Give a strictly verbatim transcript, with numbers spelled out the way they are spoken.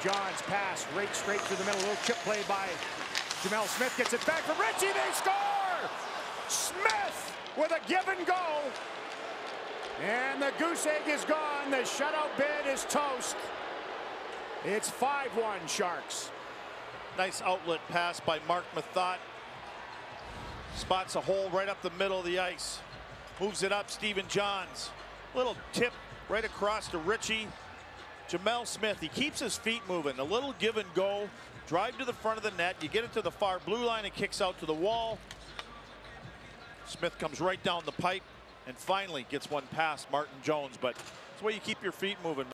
Johns pass right straight through the middle. A little chip play by Gemel. Smith gets it back from Ritchie. They score! Smith with a give and go. And the goose egg is gone. The shutout bid is toast. It's five one Sharks. Nice outlet pass by Mark Mathot. Spots a hole right up the middle of the ice. Moves it up, Stephen Johns. Little tip right across to Ritchie. Gemel Smith, he keeps his feet moving. A little give and go. Drive to the front of the net. You get it to the far blue line and kicks out to the wall. Smith comes right down the pipe and finally gets one past Martin Jones. But that's the way you keep your feet moving.